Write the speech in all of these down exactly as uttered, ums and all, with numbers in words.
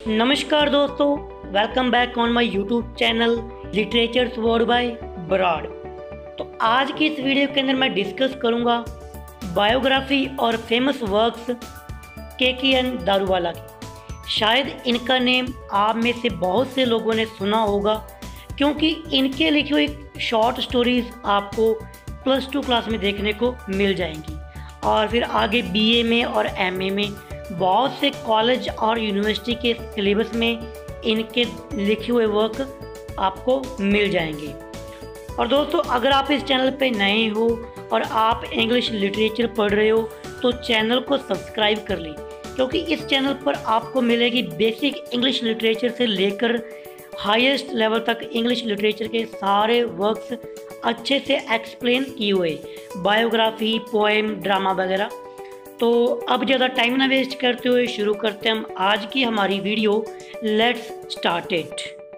नमस्कार दोस्तों, welcome back on my YouTube channel literatures world by broad. तो आज की इस वीडियो के अंदर मैं डिस्कस करूंगा बायोग्राफी और फेमस वर्क्स के के एन दारूवाला की। शायद इनका नेम आप में से बहुत से लोगों ने सुना होगा, क्योंकि इनके लिखे हुए शॉर्ट स्टोरीज आपको प्लस टू क्लास में देखने को मिल जाएंगी और फिर आगे बी ए में और एम ए में बहुत से कॉलेज और यूनिवर्सिटी के सिलेबस में इनके लिखे हुए वर्क आपको मिल जाएंगे। और दोस्तों, अगर आप इस चैनल पे नए हो और आप इंग्लिश लिटरेचर पढ़ रहे हो तो चैनल को सब्सक्राइब कर लें, क्योंकि इस चैनल पर आपको मिलेगी बेसिक इंग्लिश लिटरेचर से लेकर हाईएस्ट लेवल तक इंग्लिश लिटरेचर के सारे वर्क्स अच्छे से एक्सप्लेन किए हुए, बायोग्राफी, पोएम, ड्रामा वगैरह। तो अब ज़्यादा टाइम ना वेस्ट करते हुए शुरू करते हैं हम आज की हमारी video. Let's start it.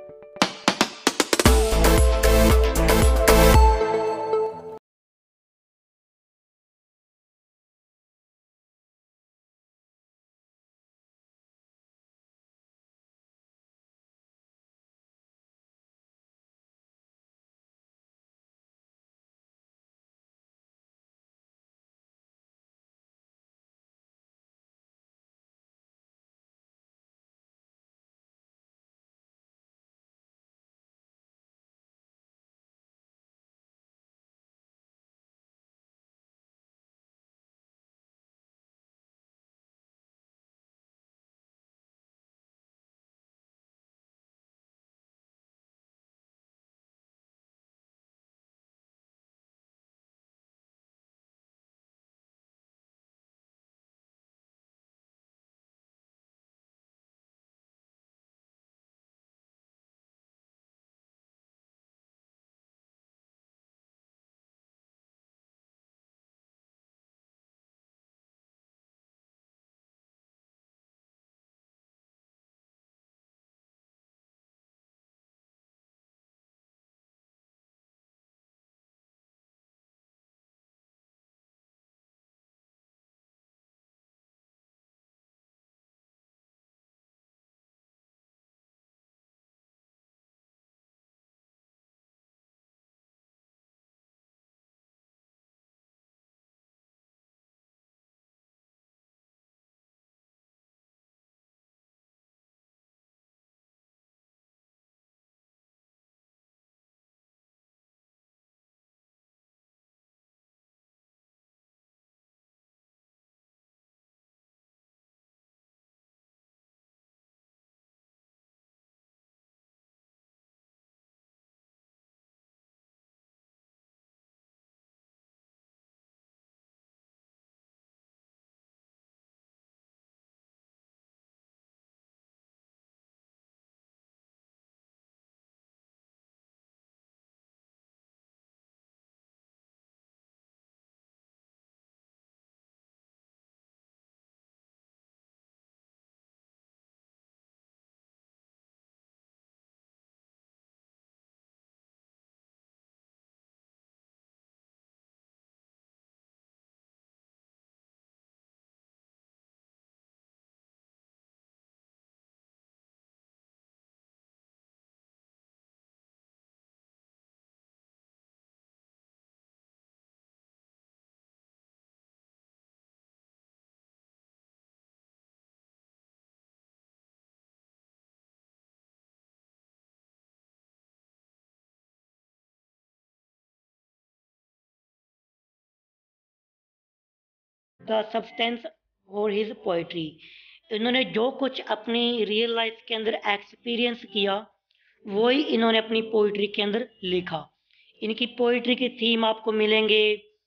The substance और हिज पोइट्री। इन्होंने जो कुछ अपनी रियल लाइफ के अंदर एक्सपीरियंस किया वही इन्होंने अपनी पोइट्री के अंदर लिखा। इनकी पोइट्री की थीम आपको मिलेंगे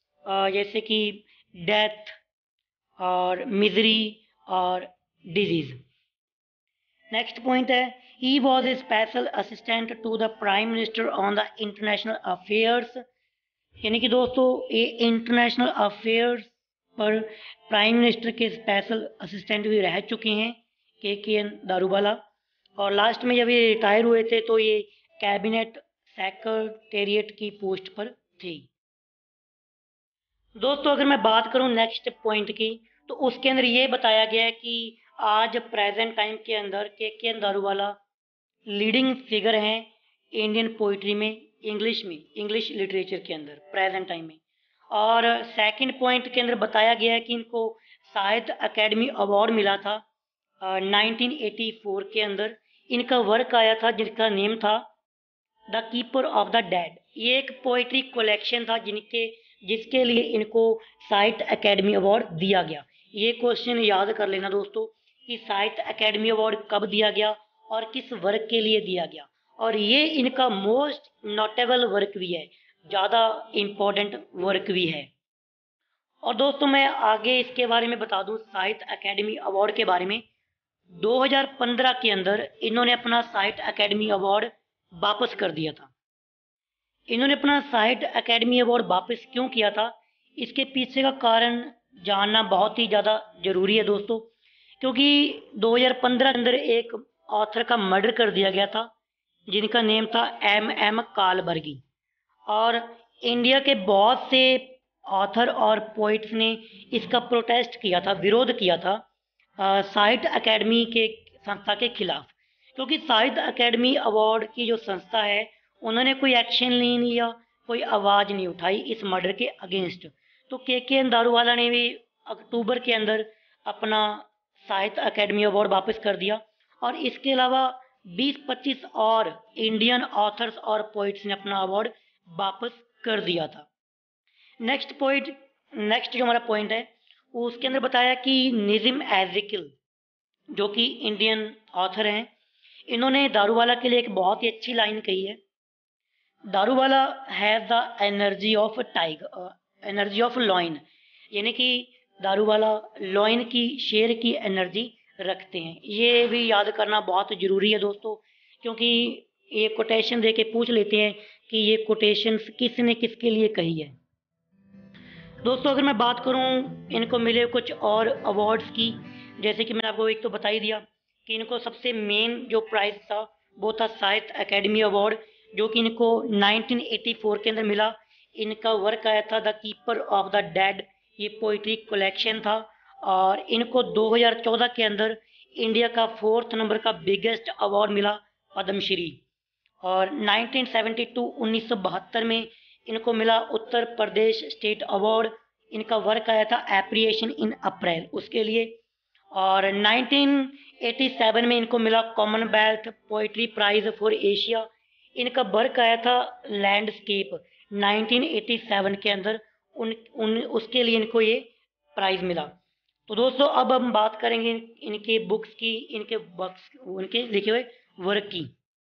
अ, जैसे कि डेथ और मिजरी और डिजीज। नेक्स्ट पॉइंट है, he was a special assistant to the prime minister on the international affairs. यानी कि दोस्तों, ये इंटरनेशनल अफेयर्स पर प्राइम मिनिस्टर के स्पेशल असिस्टेंट भी रह चुके हैं के के एन दारूवाला। और लास्ट में जब ये रिटायर हुए थे तो ये कैबिनेट सेक्रेटेरिएट की पोस्ट पर थे। दोस्तों, अगर मैं बात करूं नेक्स्ट पॉइंट की, तो उसके अंदर ये बताया गया है कि आज प्रेजेंट टाइम के अंदर Keki N Daruwalla leading figure हैं इंडियन पोइट्री में, इंग्लिश में, इंग्लिश लिटरेचर के अंदर प्रेजेंट टाइम में। और सेकंड पॉइंट के अंदर बताया गया है कि इनको साहित्य अकेडमी अवार्ड मिला था नाइनटीन एटी फोर के अंदर। इनका वर्क आया था जिसका नेम था the keeper of the dead. ये एक पोइट्री कलेक्शन था जिनके जिसके लिए इनको साहित्य अकेडमी अवार्ड दिया गया। ये क्वेश्चन याद कर लेना दोस्तों कि साहित्य अकेडमी अवार्ड कब दिया गया और किस वर्क के लिए दिया गया, और ये इनका मोस्ट नोटेबल वर्क भी है, ज़्यादा इम्पोर्टेंट वर्क भी है। और दोस्तों मैं आगे इसके बारे में बता दूं, साहित्य अकेडमी अवार्ड के बारे में। दो हज़ार पंद्रह के अंदर इन्होंने अपना साहित्य अकेडमी अवार्ड वापस कर दिया था। इन्होंने अपना साहित्य अकेडमी अवार्ड वापस क्यों किया था, इसके पीछे का कारण जानना बहुत ही ज़्यादा ज़रूरी है दोस्तों, क्योंकि दो हज़ार पंद्रह के अंदर एक ऑथर का मर्डर कर दिया गया था जिनका नेम था एम एम कालबर्गी। और इंडिया के बहुत से ऑथर और पोइट्स ने इसका प्रोटेस्ट किया था, विरोध किया था साहित्य अकेडमी के संस्था के खिलाफ, क्योंकि साहित्य अकेडमी अवार्ड की जो संस्था है उन्होंने कोई एक्शन नहीं लिया, कोई आवाज़ नहीं उठाई इस मर्डर के अगेंस्ट। तो के के एन दारूवाला ने भी अक्टूबर के अंदर अपना साहित्य अकेडमी अवार्ड वापस कर दिया, और इसके अलावा बीस पच्चीस और इंडियन ऑथर्स और पोइट्स ने अपना अवार्ड वापस कर दिया था। नेक्स्ट पॉइंट नेक्स्ट जो हमारा पॉइंट है उसके अंदर बताया कि निज़िम एज़ेकिल जो कि इंडियन ऑथर हैं, इन्होंने दारूवाला के लिए एक बहुत ही अच्छी लाइन कही है। Daruwalla has the energy of tiger, energy of lion, यानी कि दारूवाला लॉइन की, शेर की एनर्जी रखते हैं। ये भी याद करना बहुत ज़रूरी है दोस्तों, क्योंकि ये कोटेशन दे के पूछ लेते हैं कि ये कोटेशंस किसने किसके लिए कही है। दोस्तों अगर मैं बात करूं इनको मिले कुछ और अवार्ड्स की, जैसे कि मैंने आपको एक तो बता ही दिया कि इनको सबसे मेन जो प्राइज़ था वो था साहित्य अकेडमी अवार्ड, जो कि इनको नाइनटीन एटी फोर के अंदर मिला। इनका वर्क आया था the keeper of the dead, ये पोइट्री कलेक्शन था। और इनको दो हज़ार चौदह के अंदर इंडिया का फोर्थ नंबर का बिगेस्ट अवार्ड मिला, पद्मश्री। और नाइनटीन सेवेंटी टू उन्नीस सौ बहत्तर में इनको मिला उत्तर प्रदेश स्टेट अवार्ड। इनका वर्क आया था एप्रिसिएशन इन अप्रैल, उसके लिए। और नाइनटीन एटी सेवन में इनको मिला Commonwealth poetry prize for Asia. इनका वर्क आया था लैंडस्केप नाइनटीन एटी सेवन के अंदर, उन, उन उसके लिए इनको ये प्राइज मिला। तो दोस्तों अब हम बात करेंगे इनके बुक्स की, इनके बुक्स उनके लिखे हुए वर्क की।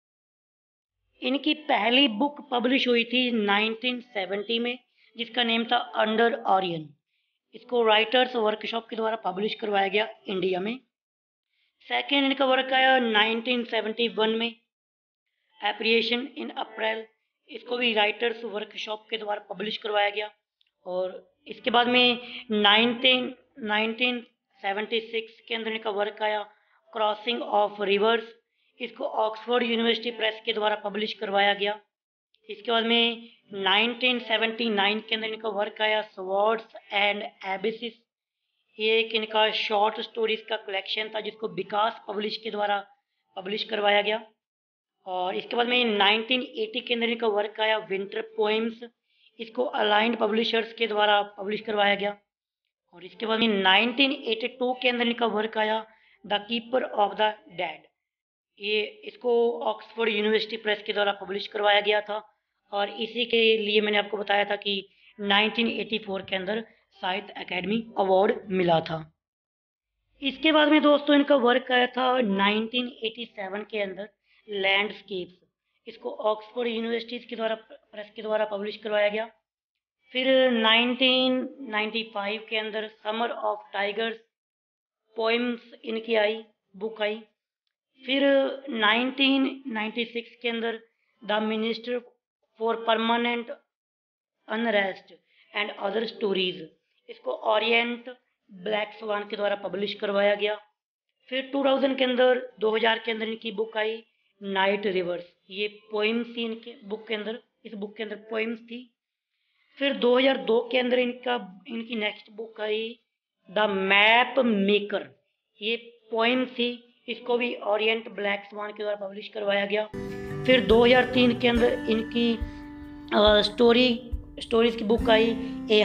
इनकी पहली बुक पब्लिश हुई थी नाइनटीन सेवेंटी में, जिसका नेम था अंडर ऑरियन। इसको राइटर्स वर्कशॉप के द्वारा पब्लिश करवाया गया इंडिया में। सेकेंड इनका वर्क आया नाइनटीन सेवेंटी वन में, एप्रिसिएशन इन अप्रैल। इसको भी राइटर्स वर्कशॉप के द्वारा पब्लिश करवाया गया। और इसके बाद में नाइनटीन नाइनटीन सेवेंटी सिक्स के अंदर इनका वर्क आया क्रॉसिंग ऑफ रिवर्स। इसको ऑक्सफोर्ड यूनिवर्सिटी प्रेस के द्वारा पब्लिश करवाया गया। इसके बाद में नाइनटीन सेवेंटी नाइन के अंदर इनका वर्क आया स्वॉर्ड्स एंड एबिसिस। ये एक इनका शॉर्ट स्टोरीज का कलेक्शन था जिसको विकास पब्लिश के द्वारा पब्लिश करवाया गया। और इसके बाद में नाइनटीन एटी के अंदर इनका वर्क आया विंटर पोएम्स। इसको अलाइंड पब्लिशर्स के द्वारा पब्लिश करवाया गया। और इसके बाद में नाइनटीन एटी टू के अंदर इनका वर्क आया the keeper of the dead. ये इसको ऑक्सफोर्ड यूनिवर्सिटी प्रेस के द्वारा पब्लिश करवाया गया था। और इसी के लिए मैंने आपको बताया था कि नाइनटीन एटी फोर के अंदर साहित्य अकेडमी अवार्ड मिला था। इसके बाद में दोस्तों इनका वर्क आया था नाइनटीन एटी सेवन के अंदर लैंडस्केप्स। इसको ऑक्सफोर्ड यूनिवर्सिटी के द्वारा प्रेस के द्वारा पब्लिश करवाया गया। फिर नाइनटीन नाइंटी फाइव के अंदर समर ऑफ टाइगर्स पोएम्स इनकी आई बुक आई। फिर नाइनटीन नाइंटी सिक्स के अंदर the minister for permanent unrest and other stories. इसको ओरिएंट ब्लैक स्वान के द्वारा पब्लिश करवाया गया। फिर टू थाउज़ेंड के अंदर दो हज़ार के अंदर इनकी बुक आई नाइट रिवर्स। ये पोइम्स थी इनके बुक के अंदर, इस बुक के अंदर पोइम्स थी। फिर दो हज़ार दो के अंदर इनका इनकी नेक्स्ट बुक आई द मैप मेकर। ये पोइम थी, इसको भी ओरिएंट ब्लैक स्वान के द्वारा पब्लिश करवाया गया। फिर दो हज़ार तीन के अंदर इनकी स्टोरी स्टोरीज की बुक आई ए।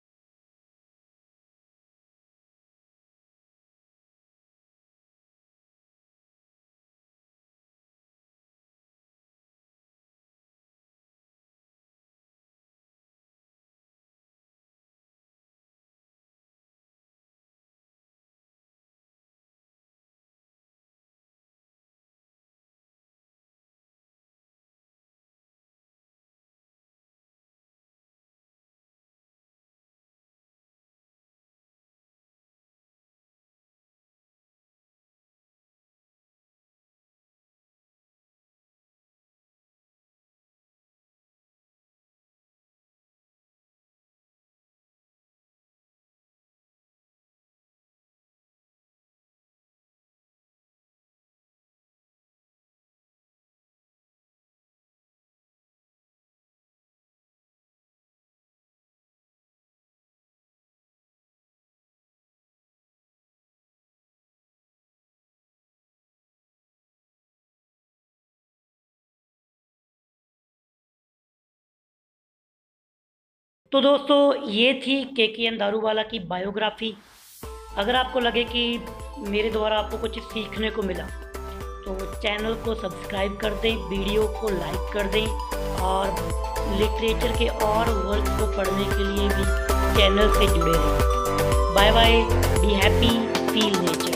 तो दोस्तों ये थी के के एन दारूवाला की बायोग्राफी। अगर आपको लगे कि मेरे द्वारा आपको कुछ सीखने को मिला तो चैनल को सब्सक्राइब कर दें, वीडियो को लाइक कर दें और लिटरेचर के और वर्क को पढ़ने के लिए भी चैनल से जुड़े रहें। Bye bye, be happy, feel nature.